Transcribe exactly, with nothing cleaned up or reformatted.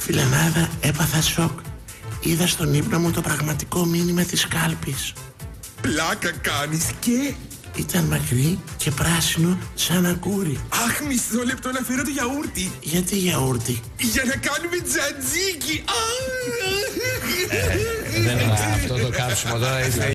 Φιλενάδα, έπαθα σοκ. Είδα στον ύπνο μου το πραγματικό μήνυμα της κάλπης. Πλάκα κάνεις και... Ήταν μακρύ και πράσινο σαν ακούρι. Αχ, μισό λεπτό να φέρω το γιαούρτι. Γιατί γιαούρτι? Για να κάνουμε τζατζίκι. Ε, δεν είναι αυτό το κάψιμο τώρα.